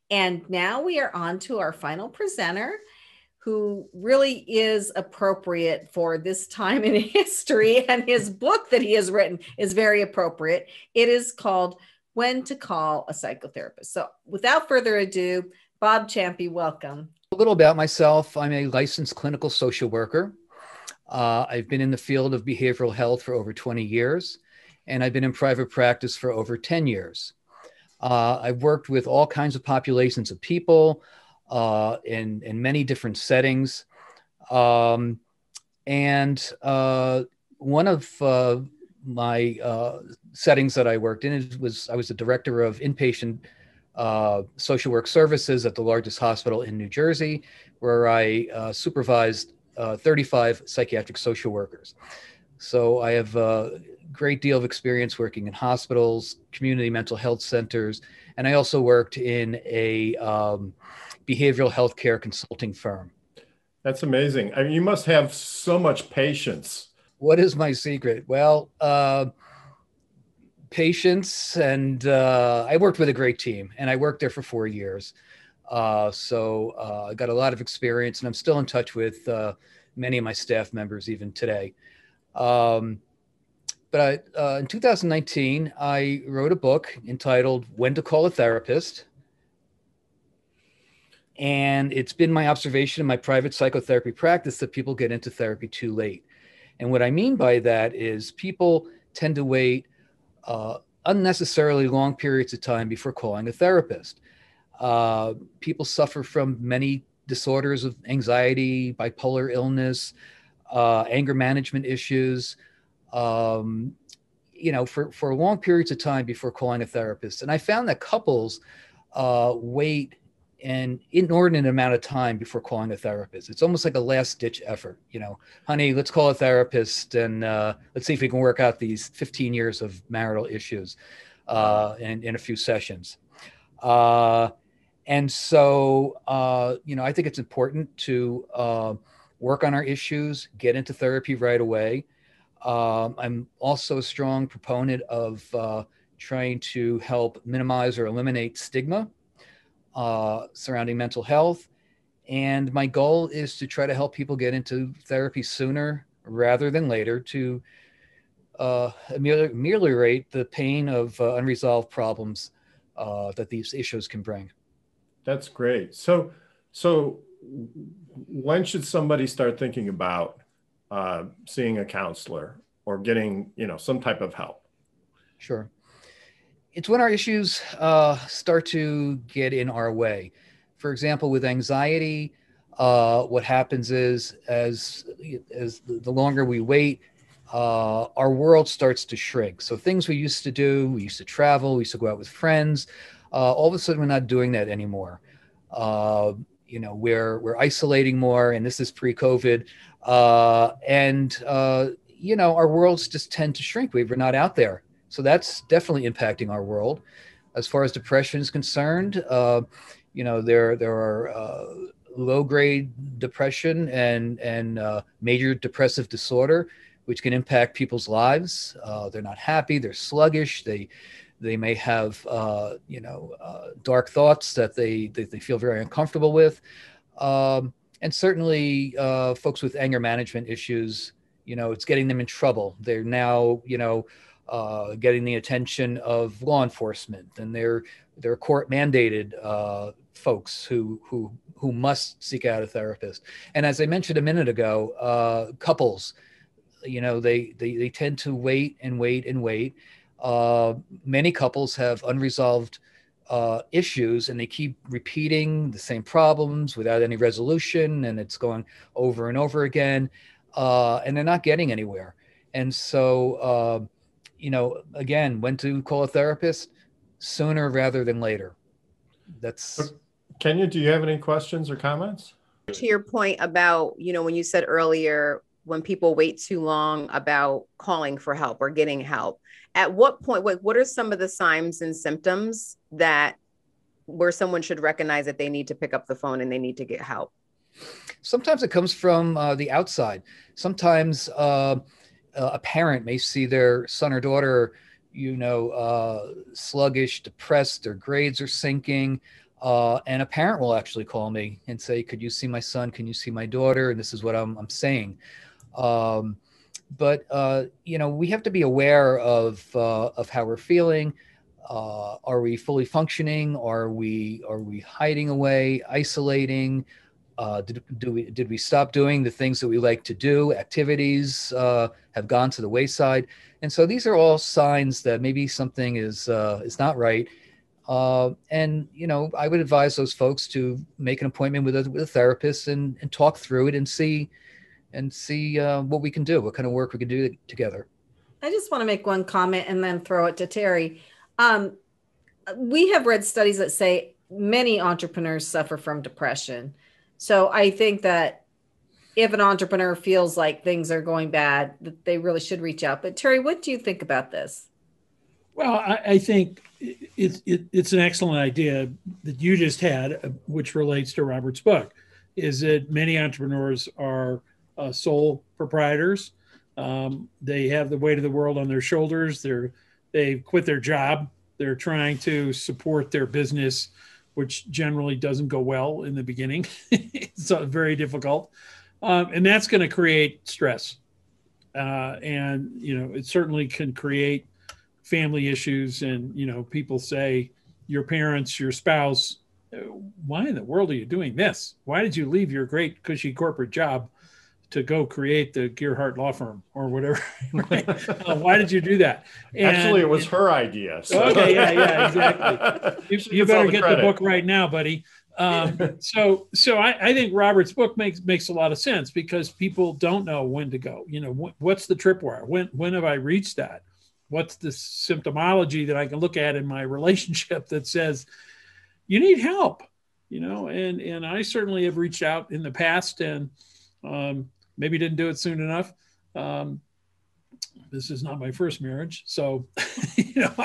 And now we are on to our final presenter, who really is appropriate for this time in history. And his book that he has written is very appropriate. It is called When to Call a Psychotherapist. So without further ado, Bob Ciampi, welcome. A little about myself. I'm a licensed clinical social worker. I've been in the field of behavioral health for over 20 years, and I've been in private practice for over 10 years. I've worked with all kinds of populations of people in many different settings. And one of my settings that I worked in I was the director of inpatient social work services at the largest hospital in New Jersey, where I supervised 35 psychiatric social workers. So I have a great deal of experience working in hospitals, community mental health centers, and I also worked in a behavioral health care consulting firm. That's amazing. I mean, you must have so much patience. What is my secret? Well, patience, and I worked with a great team, and I worked there for 4 years. So I got a lot of experience, and I'm still in touch with many of my staff members even today. But in 2019, I wrote a book entitled When to Call a Therapist. And it's been my observation in my private psychotherapy practice that people get into therapy too late. And what I mean by that is people tend to wait unnecessarily long periods of time before calling a therapist. People suffer from many disorders of anxiety, bipolar illness, anger management issues, for long periods of time before calling a therapist. And I found that couples wait an inordinate amount of time before calling a therapist. It's almost like a last ditch effort. Honey, let's call a therapist and let's see if we can work out these 15 years of marital issues in a few sessions. And so, I think it's important to work on our issues, get into therapy right away. I'm also a strong proponent of trying to help minimize or eliminate stigma surrounding mental health. And my goal is to try to help people get into therapy sooner rather than later to ameliorate the pain of unresolved problems that these issues can bring. That's great. So when should somebody start thinking about seeing a counselor or getting, some type of help? Sure. It's when our issues start to get in our way. For example, with anxiety, what happens is as the longer we wait, our world starts to shrink. So things we used to do, we used to travel, we used to go out with friends. All of a sudden, we're not doing that anymore. We're isolating more, and this is pre-COVID. Our worlds just tend to shrink. We're not out there. So that's definitely impacting our world. As far as depression is concerned, there are low-grade depression and major depressive disorder, which can impact people's lives. They're not happy. They're sluggish. They may have dark thoughts that they feel very uncomfortable with, and certainly folks with anger management issues. It's getting them in trouble. They're now getting the attention of law enforcement, and they're court mandated folks who must seek out a therapist. And as I mentioned a minute ago, couples, they tend to wait and wait and wait. Many couples have unresolved issues, and they keep repeating the same problems without any resolution, and it's going over and over again, and they're not getting anywhere. And so, again, when to call a therapist? Sooner rather than later. That's. Kenya, do you have any questions or comments? To your point about, when you said earlier, when people wait too long about calling for help or getting help, at what point, what are some of the signs and symptoms where someone should recognize that they need to pick up the phone and they need to get help? Sometimes it comes from the outside. Sometimes a parent may see their son or daughter, sluggish, depressed, their grades are sinking. And a parent will actually call me and say, could you see my son? Can you see my daughter? And this is what I'm saying. But we have to be aware of how we're feeling. Are we fully functioning? Are we hiding away, isolating? Did we stop doing the things that we like to do? Activities have gone to the wayside, and so these are all signs that maybe something is not right. And I would advise those folks to make an appointment with a therapist and talk through it and see what we can do, what kind of work we can do together. I just want to make one comment and then throw it to Terry. We have read studies that say many entrepreneurs suffer from depression. So I think that if an entrepreneur feels like things are going bad, that they really should reach out. But Terry, what do you think about this? Well, I think it's an excellent idea that you just had, which relates to Robert's book, is that many entrepreneurs are sole proprietors. They have the weight of the world on their shoulders. They quit their job. They're trying to support their business, which generally doesn't go well in the beginning. It's very difficult. And that's going to create stress. And, it certainly can create family issues. And, people say, your parents, your spouse, why in the world are you doing this? Why did you leave your great cushy corporate job to go create the Gearhart law firm or whatever? Right? Why did you do that? Actually, it was her idea. So. Okay, yeah, exactly. You better get the book right now, buddy. So I think Robert's book makes a lot of sense because people don't know when to go. What's the tripwire? When have I reached that? What's the symptomology that I can look at in my relationship that says you need help? And I certainly have reached out in the past and maybe didn't do it soon enough. This is not my first marriage, so so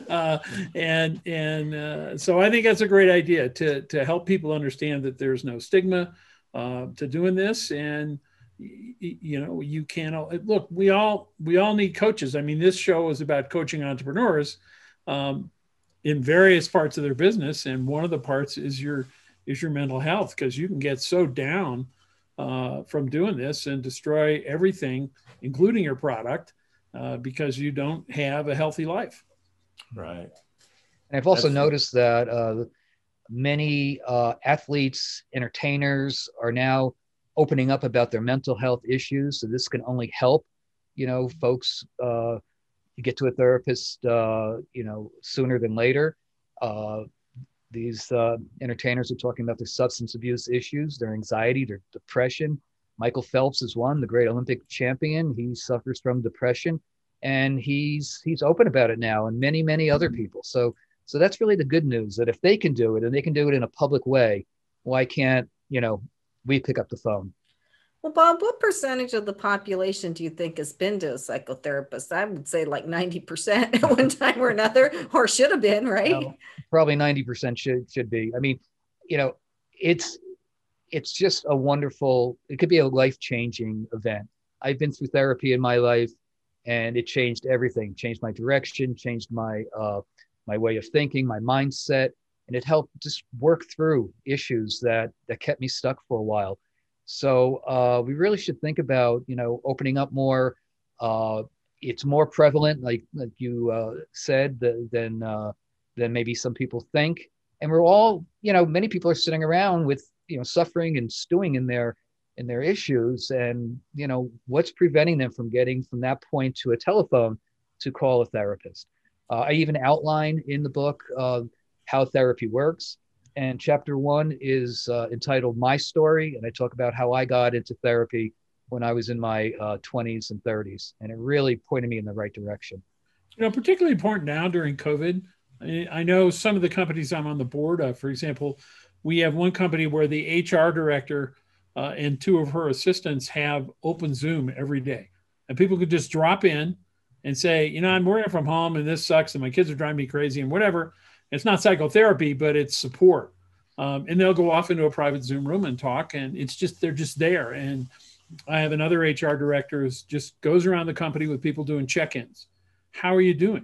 I think that's a great idea to help people understand that there's no stigma to doing this, and you can't look. We all need coaches. I mean, this show is about coaching entrepreneurs in various parts of their business, and one of the parts is your mental health, because you can get so down from doing this and destroy everything, including your product, because you don't have a healthy life. Right. And I've also noticed that many athletes, entertainers are now opening up about their mental health issues. So this can only help, folks get to a therapist, sooner than later. These entertainers are talking about their substance abuse issues, their anxiety, their depression. Michael Phelps is one, the great Olympic champion. He suffers from depression, and he's open about it now, and many, many other people. So that's really the good news, that if they can do it, and they can do it in a public way, why can't, we pick up the phone? Well, Bob, what percentage of the population do you think has been to a psychotherapist? I would say like 90% at one time or another, or should have been, right? Probably 90% should be. I mean, it's just a wonderful, it could be a life-changing event. I've been through therapy in my life, and it changed everything, changed my direction, changed my way of thinking, my mindset, and it helped just work through issues that kept me stuck for a while. So we really should think about, opening up more. It's more prevalent, like you said, than maybe some people think. And we're all, many people are sitting around with, suffering and stewing in their issues. And, what's preventing them from getting from that point to a telephone to call a therapist? I even outline in the book how therapy works. And chapter 1 is entitled My Story. And I talk about how I got into therapy when I was in my 20s and 30s. And it really pointed me in the right direction. Particularly important now during COVID. I know some of the companies I'm on the board of, for example, we have one company where the HR director and 2 of her assistants have open Zoom every day. And people could just drop in and say, I'm working from home and this sucks and my kids are driving me crazy and whatever. It's not psychotherapy, but it's support. And they'll go off into a private Zoom room and talk, and they're just there. And I have another HR director who just goes around the company with people doing check-ins. How are you doing?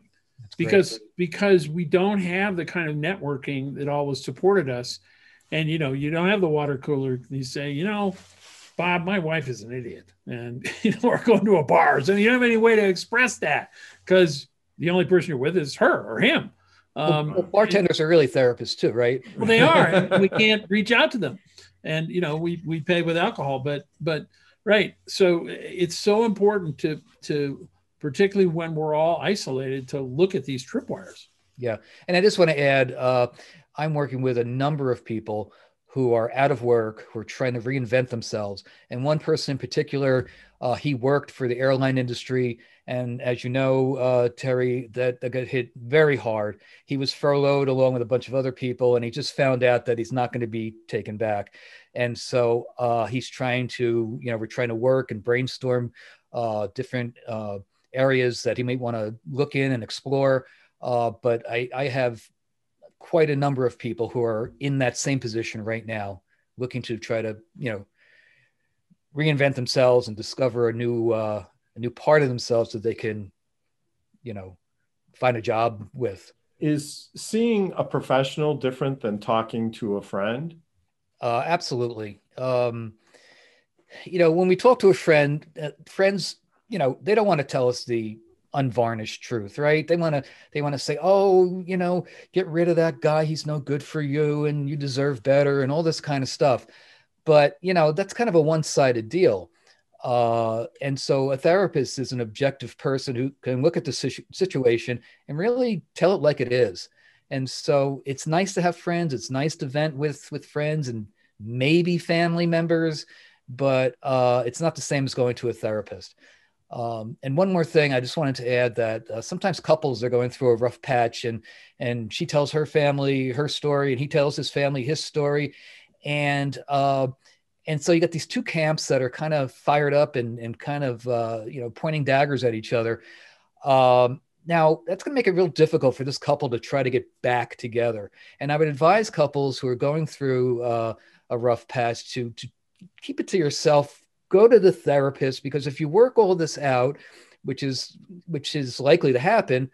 because we don't have the kind of networking that always supported us. And, you don't have the water cooler. You say, Bob, my wife is an idiot. And, we're going to a bar. So you don't have any way to express that because the only person you're with is her or him. Well, bartenders are really therapists too, right? Well, they are. And we can't reach out to them. And, we pay with alcohol, but right. So it's so important to particularly when we're all isolated, to look at these tripwires. Yeah. And I just want to add, I'm working with a number of people who are out of work, who are trying to reinvent themselves. And one person in particular, he worked for the airline industry. And as you know, Terry, that got hit very hard. He was furloughed along with a bunch of other people, and he just found out that he's not going to be taken back. And so he's trying to, we're trying to work and brainstorm different areas that he may want to look in and explore. But I have quite a number of people who are in that same position right now, looking to try to, reinvent themselves and discover a new part of themselves that they can, find a job with. Is seeing a professional different than talking to a friend? Absolutely. When we talk to a friend, friends, they don't want to tell us the unvarnished truth, right? They want to say, oh, get rid of that guy. He's no good for you and you deserve better and all this kind of stuff. But, that's kind of a one-sided deal. And so a therapist is an objective person who can look at the situation and really tell it like it is. And so it's nice to have friends. It's nice to vent with friends and maybe family members, but it's not the same as going to a therapist. And one more thing, I just wanted to add that sometimes couples are going through a rough patch, and she tells her family her story, and he tells his family his story. And so you got these two camps that are kind of fired up and kind of, pointing daggers at each other. Now, that's going to make it real difficult for this couple to try to get back together. And I would advise couples who are going through a rough patch to keep it to yourself. Go to the therapist, because if you work all this out, which is likely to happen,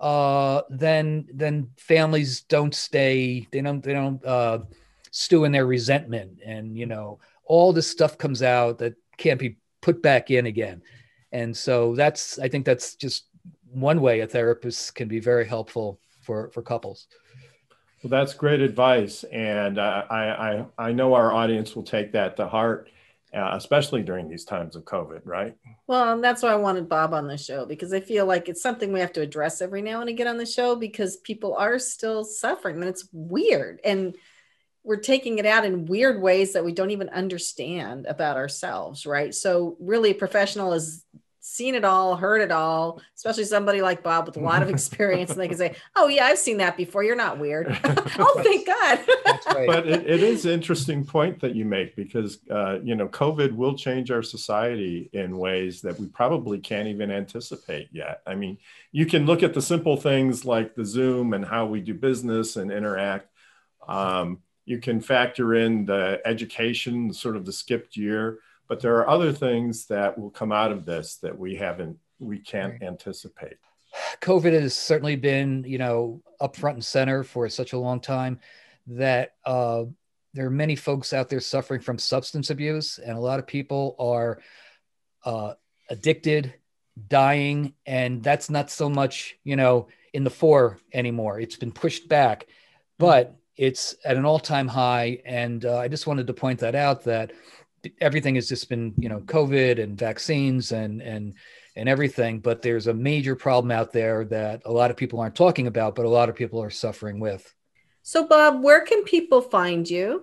then families don't stay. They don't stew in their resentment, and all this stuff comes out that can't be put back in again. And so I think that's just one way a therapist can be very helpful for couples. Well, that's great advice, and I know our audience will take that to heart. Especially during these times of COVID, right? Well, and that's why I wanted Bob on the show, because I feel like it's something we have to address every now and again on the show, because people are still suffering, and it's weird. And we're taking it out in weird ways that we don't even understand about ourselves, right? So really, a professional has seen it all, heard it all, especially somebody like Bob with a lot of experience, and they can say, oh yeah, I've seen that before. You're not weird. Oh, thank God. That's right. But it is an interesting point that you make, because, COVID will change our society in ways that we probably can't even anticipate yet. I mean, you can look at the simple things like the Zoom and how we do business and interact. You can factor in the education, sort of the skipped year. But there are other things that will come out of this that we can't anticipate. COVID has certainly been, up front and center for such a long time that there are many folks out there suffering from substance abuse, and a lot of people are addicted, dying, and that's not so much, in the fore anymore. It's been pushed back, but it's at an all-time high. And I just wanted to point that out, that everything has just been, COVID and vaccines and everything, but there's a major problem out there that a lot of people aren't talking about, but a lot of people are suffering with. So Bob, where can people find you?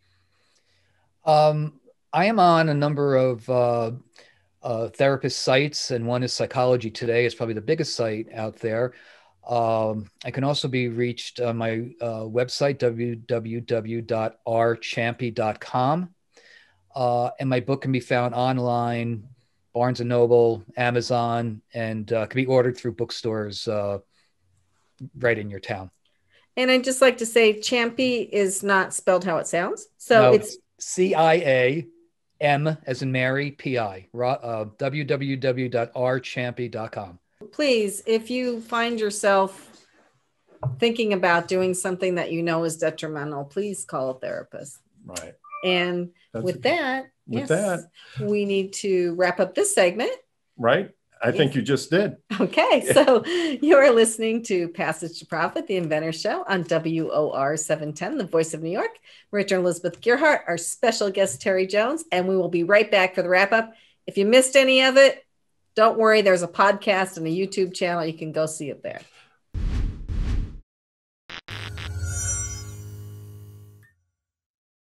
I am on a number of therapist sites, and one is Psychology Today. It's probably the biggest site out there. I can also be reached on my website, www.rciampi.com. And my book can be found online, Barnes & Noble, Amazon, and can be ordered through bookstores right in your town. And I'd just like to say, Ciampi is not spelled how it sounds. So no, it's CIAM as in Mary, PI, www.rciampi.com. Please, if you find yourself thinking about doing something that you know is detrimental, please call a therapist. Right. And with that, we need to wrap up this segment. Right. I think you just did. Okay. So you're listening to Passage to Profit, the Inventor Show on WOR 710, the voice of New York. Richard Elizabeth Gearhart, our special guest, Terry Jones, and we will be right back for the wrap up. If you missed any of it, don't worry. There's a podcast and a YouTube channel. You can go see it there.